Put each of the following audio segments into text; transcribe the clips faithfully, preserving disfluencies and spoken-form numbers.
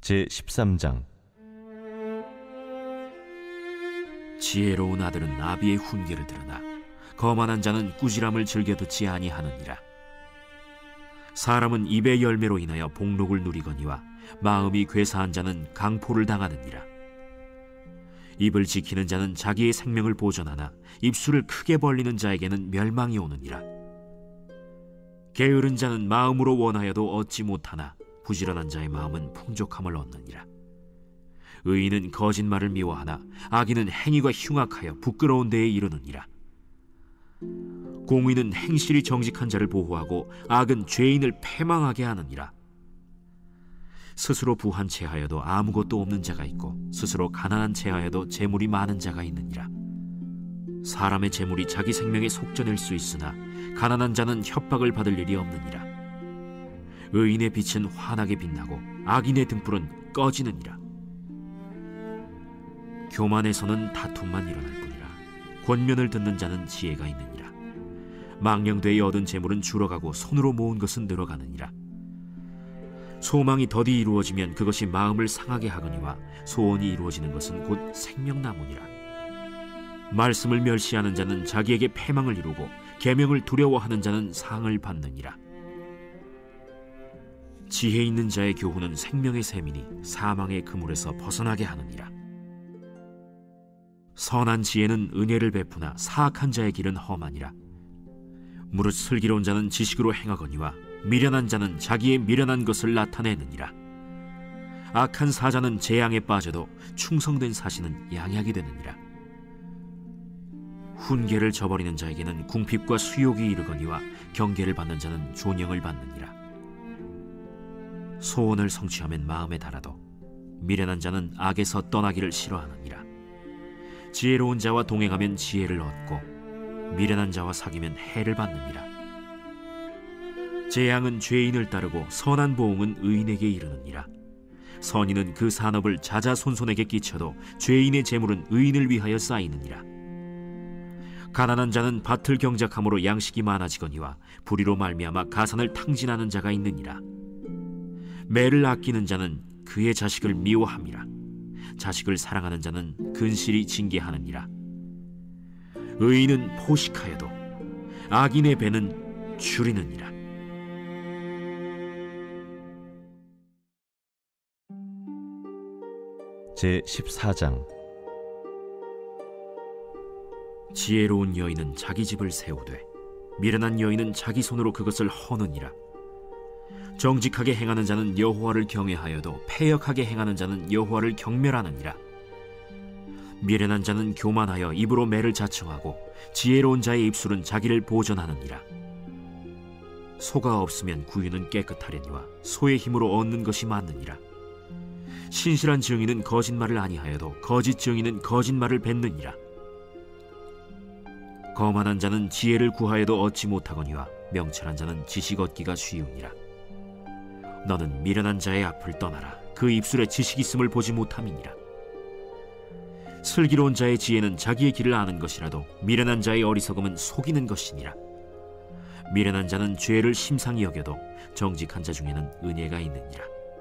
제십삼 장. 지혜로운 아들은 나비의 훈계를 들으나 거만한 자는 꾸지람을 즐겨 듣지 아니하느니라. 사람은 입의 열매로 인하여 복록을 누리거니와 마음이 괴사한 자는 강포를 당하느니라. 입을 지키는 자는 자기의 생명을 보존하나 입술을 크게 벌리는 자에게는 멸망이 오느니라. 게으른 자는 마음으로 원하여도 얻지 못하나 부지런한 자의 마음은 풍족함을 얻느니라. 의인은 거짓말을 미워하나 악인은 행위가 흉악하여 부끄러운 데에 이르느니라. 공의는 행실이 정직한 자를 보호하고 악은 죄인을 패망하게 하느니라. 스스로 부한 체하여도 아무것도 없는 자가 있고 스스로 가난한 체하여도 재물이 많은 자가 있느니라. 사람의 재물이 자기 생명에 속전일 수 있으나 가난한 자는 협박을 받을 일이 없느니라. 의인의 빛은 환하게 빛나고 악인의 등불은 꺼지느니라. 교만에서는 다툼만 일어날 뿐이라. 권면을 듣는 자는 지혜가 있느니라. 망령되이 얻은 재물은 줄어가고 손으로 모은 것은 늘어가느니라. 소망이 더디 이루어지면 그것이 마음을 상하게 하거니와 소원이 이루어지는 것은 곧 생명나무니라. 말씀을 멸시하는 자는 자기에게 패망을 이루고 계명을 두려워하는 자는 상을 받느니라. 지혜 있는 자의 교훈은 생명의 샘이니 사망의 그물에서 벗어나게 하느니라. 선한 지혜는 은혜를 베푸나 사악한 자의 길은 험하니라. 무릇 슬기로운 자는 지식으로 행하거니와 미련한 자는 자기의 미련한 것을 나타내느니라. 악한 사자는 재앙에 빠져도 충성된 사신은 양약이 되느니라. 훈계를 저버리는 자에게는 궁핍과 수욕이 이르거니와 경계를 받는 자는 존영을 받느니라. 소원을 성취하면 마음에 달아도 미련한 자는 악에서 떠나기를 싫어하느니라. 지혜로운 자와 동행하면 지혜를 얻고 미련한 자와 사귀면 해를 받느니라. 재앙은 죄인을 따르고 선한 보응은 의인에게 이르느니라. 선인은 그 산업을 자자손손에게 끼쳐도 죄인의 재물은 의인을 위하여 쌓이느니라. 가난한 자는 밭을 경작함으로 양식이 많아지거니와 불의로 말미암아 가산을 탕진하는 자가 있느니라. 매를 아끼는 자는 그의 자식을 미워함이라. 자식을 사랑하는 자는 근실이 징계하느니라. 의인은 포식하여도 악인의 배는 줄이느니라. 제십사 장. 지혜로운 여인은 자기 집을 세우되 미련한 여인은 자기 손으로 그것을 허느니라. 정직하게 행하는 자는 여호와를 경외하여도 패역하게 행하는 자는 여호와를 경멸하느니라. 미련한 자는 교만하여 입으로 매를 자청하고 지혜로운 자의 입술은 자기를 보전하느니라. 소가 없으면 구유는 깨끗하려니와 소의 힘으로 얻는 것이 많느니라. 신실한 증인은 거짓말을 아니하여도 거짓 증인은 거짓말을 뱉느니라. 거만한 자는 지혜를 구하여도 얻지 못하거니와 명철한 자는 지식 얻기가 쉬우니라. 너는 미련한 자의 앞을 떠나라. 그 입술에 지식 있음을 보지 못함이니라. 슬기로운 자의 지혜는 자기의 길을 아는 것이라도 미련한 자의 어리석음은 속이는 것이니라. 미련한 자는 죄를 심상히 여겨도 정직한 자 중에는 은혜가 있느니라.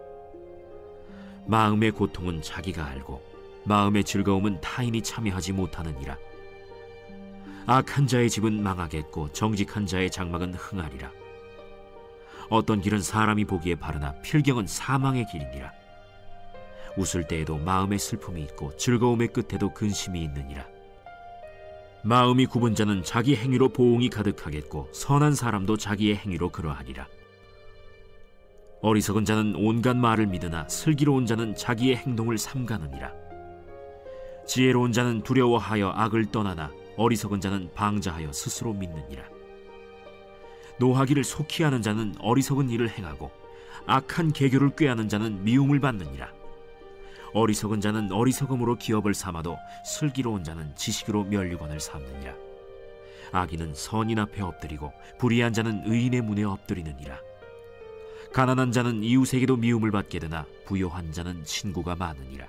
마음의 고통은 자기가 알고 마음의 즐거움은 타인이 참여하지 못하느니라. 악한 자의 집은 망하겠고 정직한 자의 장막은 흥하리라. 어떤 길은 사람이 보기에 바르나 필경은 사망의 길이니라. 웃을 때에도 마음의 슬픔이 있고 즐거움의 끝에도 근심이 있느니라. 마음이 굽은 자는 자기 행위로 보응이 가득하겠고 선한 사람도 자기의 행위로 그러하리라. 어리석은 자는 온갖 말을 믿으나 슬기로운 자는 자기의 행동을 삼가느니라. 지혜로운 자는 두려워하여 악을 떠나나 어리석은 자는 방자하여 스스로 믿느니라. 노하기를 속히 하는 자는 어리석은 일을 행하고 악한 계교를 꾀하는 자는 미움을 받느니라. 어리석은 자는 어리석음으로 기업을 삼아도 슬기로운 자는 지식으로 면류관을 삼느니라. 악인은 선인 앞에 엎드리고 불의한 자는 의인의 문에 엎드리느니라. 가난한 자는 이웃에게도 미움을 받게 되나 부요한 자는 친구가 많으니라.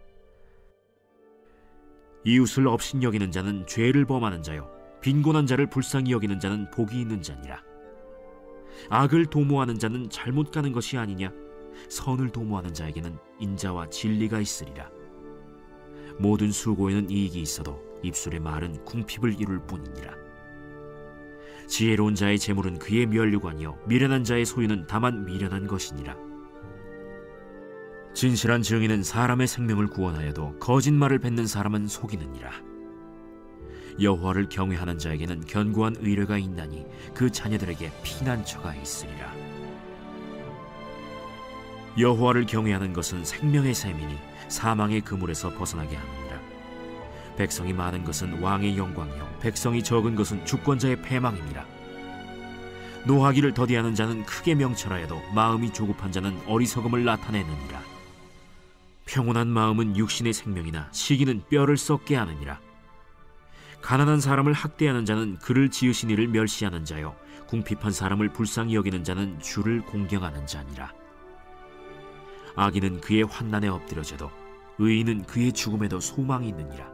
이웃을 업신여기는 자는 죄를 범하는 자요 빈곤한 자를 불쌍히 여기는 자는 복이 있는 자니라. 악을 도모하는 자는 잘못 가는 것이 아니냐? 선을 도모하는 자에게는 인자와 진리가 있으리라. 모든 수고에는 이익이 있어도 입술의 말은 궁핍을 이룰 뿐이니라. 지혜로운 자의 재물은 그의 면류관이요 미련한 자의 소유는 다만 미련한 것이니라. 진실한 증인은 사람의 생명을 구원하여도 거짓말을 뱉는 사람은 속이느니라. 여호와를 경외하는 자에게는 견고한 의뢰가 있나니 그 자녀들에게 피난처가 있으리라. 여호와를 경외하는 것은 생명의 셈이니 사망의 그물에서 벗어나게 하느니라. 백성이 많은 것은 왕의 영광이요 백성이 적은 것은 주권자의 패망이니라. 노하기를 더디하는 자는 크게 명철하여도 마음이 조급한 자는 어리석음을 나타내느니라. 평온한 마음은 육신의 생명이나 시기는 뼈를 썩게 하느니라. 가난한 사람을 학대하는 자는 그를 지으신 이를 멸시하는 자요 궁핍한 사람을 불쌍히 여기는 자는 주를 공경하는 자니라. 악인은 그의 환난에 엎드려져도 의인은 그의 죽음에도 소망이 있느니라.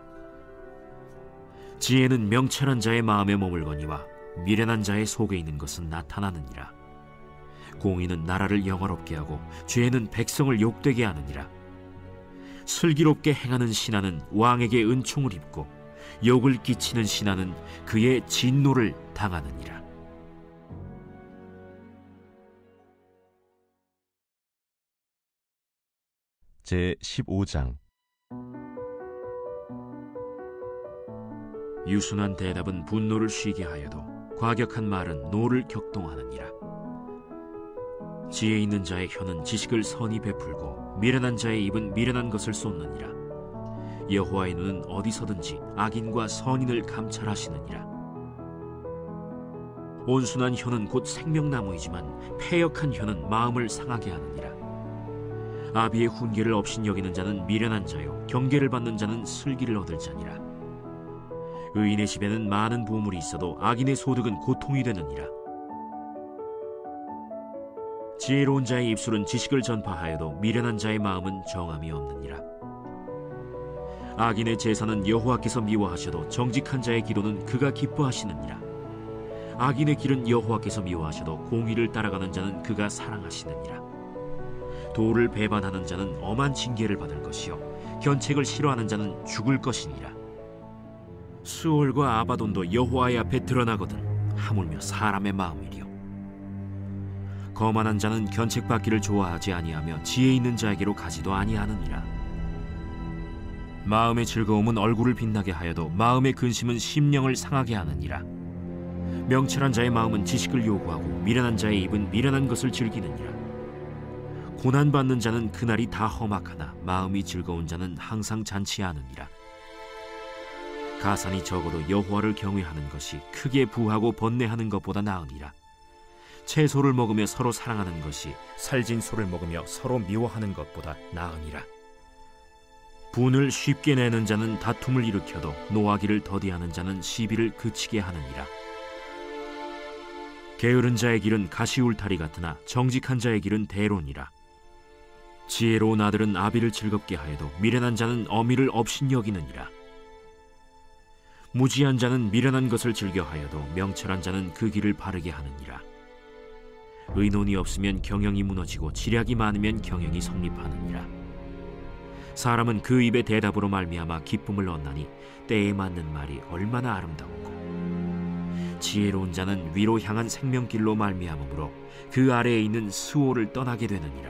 지혜는 명철한 자의 마음에 머물거니와 미련한 자의 속에 있는 것은 나타나느니라. 공의는 나라를 영화롭게 하고 죄는 백성을 욕되게 하느니라. 슬기롭게 행하는 신하는 왕에게 은총을 입고 욕을 끼치는 신하는 그의 진노를 당하느니라. 제십오 장. 유순한 대답은 분노를 쉬게 하여도 과격한 말은 노를 격동하느니라. 지혜 있는 자의 혀는 지식을 선히 베풀고 미련한 자의 입은 미련한 것을 쏟느니라. 여호와의 눈은 어디서든지 악인과 선인을 감찰하시느니라. 온순한 혀는 곧 생명나무이지만 패역한 혀는 마음을 상하게 하느니라. 아비의 훈계를 업신여기는 자는 미련한 자요 경계를 받는 자는 슬기를 얻을 자니라. 의인의 집에는 많은 보물이 있어도 악인의 소득은 고통이 되느니라. 지혜로운 자의 입술은 지식을 전파하여도 미련한 자의 마음은 정함이 없느니라. 악인의 제사는 여호와께서 미워하셔도 정직한 자의 기도는 그가 기뻐하시느니라. 악인의 길은 여호와께서 미워하셔도 공의를 따라가는 자는 그가 사랑하시느니라. 도를 배반하는 자는 엄한 징계를 받을 것이요 견책을 싫어하는 자는 죽을 것이니라. 수올과 아바돈도 여호와의 앞에 드러나거든 하물며 사람의 마음이리요. 거만한 자는 견책받기를 좋아하지 아니하며 지혜 있는 자에게로 가지도 아니하느니라. 마음의 즐거움은 얼굴을 빛나게 하여도 마음의 근심은 심령을 상하게 하느니라. 명철한 자의 마음은 지식을 요구하고 미련한 자의 입은 미련한 것을 즐기느니라. 고난받는 자는 그날이 다 험악하나 마음이 즐거운 자는 항상 잔치하느니라. 가산이 적어도 여호와를 경외하는 것이 크게 부하고 번뇌하는 것보다 나으니라. 채소를 먹으며 서로 사랑하는 것이 살진 소를 먹으며 서로 미워하는 것보다 나으니라. 분을 쉽게 내는 자는 다툼을 일으켜도 노하기를 더디하는 자는 시비를 그치게 하느니라. 게으른 자의 길은 가시울타리 같으나 정직한 자의 길은 대론이라. 지혜로운 아들은 아비를 즐겁게 하여도 미련한 자는 어미를 업신여기느니라. 무지한 자는 미련한 것을 즐겨하여도 명철한 자는 그 길을 바르게 하느니라. 의논이 없으면 경영이 무너지고 지략이 많으면 경영이 성립하느니라. 사람은 그 입의 대답으로 말미암아 기쁨을 얻나니 때에 맞는 말이 얼마나 아름다운고. 지혜로운 자는 위로 향한 생명길로 말미암으므로 그 아래에 있는 수호를 떠나게 되느니라.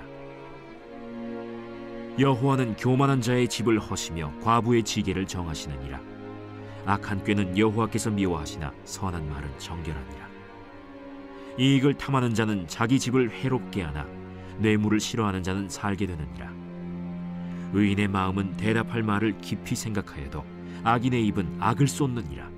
여호와는 교만한 자의 집을 허시며 과부의 지게를 정하시느니라. 악한 꾀는 여호와께서 미워하시나 선한 말은 정결하니라. 이익을 탐하는 자는 자기 집을 해롭게 하나 뇌물을 싫어하는 자는 살게 되느니라. 의인의 마음은 대답할 말을 깊이 생각하여도 악인의 입은 악을 쏟느니라.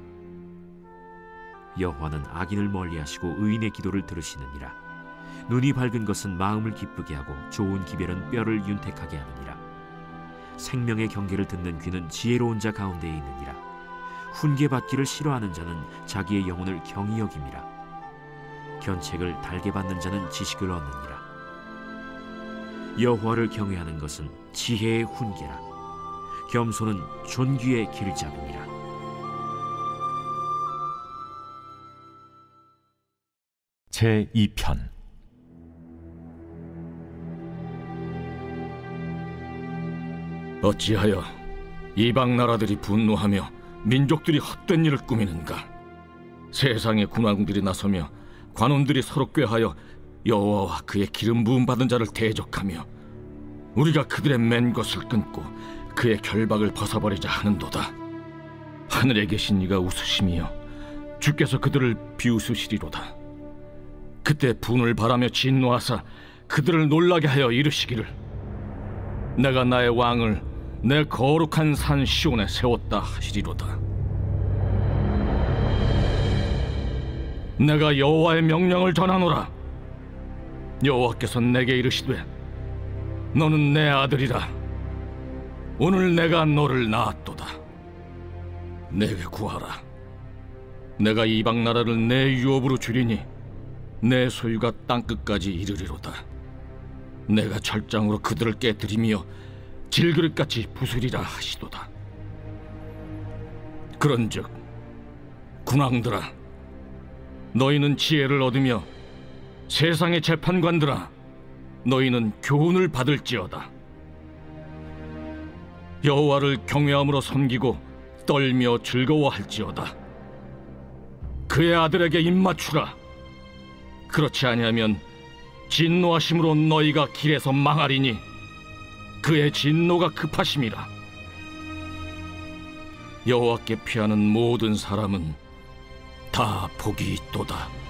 여호와는 악인을 멀리하시고 의인의 기도를 들으시느니라. 눈이 밝은 것은 마음을 기쁘게 하고 좋은 기별은 뼈를 윤택하게 하느니라. 생명의 경계를 듣는 귀는 지혜로운 자 가운데에 있느니라. 훈계받기를 싫어하는 자는 자기의 영혼을 경히 여김이라. 견책을 달게 받는 자는 지식을 얻느니라. 여호와를 경외하는 것은 지혜의 훈계라. 겸손은 존귀의 길잡이니라. 제이 편. 어찌하여 이방 나라들이 분노하며 민족들이 헛된 일을 꾸미는가? 세상의 군왕들이 나서며 관원들이 서로 꾀하여 여호와와 그의 기름 부음 받은 자를 대적하며 우리가 그들의 맨 것을 끊고 그의 결박을 벗어버리자 하는도다. 하늘에 계신 이가 웃으시며 주께서 그들을 비웃으시리로다. 그때 분을 바라며 진노하사 그들을 놀라게 하여 이르시기를, 내가 나의 왕을 내 거룩한 산 시온에 세웠다 하시리로다. 내가 여호와의 명령을 전하노라. 여호와께서 내게 이르시되, 너는 내 아들이라. 오늘 내가 너를 낳았도다. 내게 구하라. 내가 이방 나라를 내 유업으로 주리니 내 소유가 땅끝까지 이르리로다. 내가 철장으로 그들을 깨뜨리며 질그릇같이 부수리라 하시도다. 그런즉 군왕들아, 너희는 지혜를 얻으며 세상의 재판관들아, 너희는 교훈을 받을지어다. 여호와를 경외함으로 섬기고 떨며 즐거워할지어다. 그의 아들에게 입맞추라. 그렇지 아니하면 진노하심으로 너희가 길에서 망하리니 그의 진노가 급하심이라. 여호와께 피하는 모든 사람은 다 복이 있도다.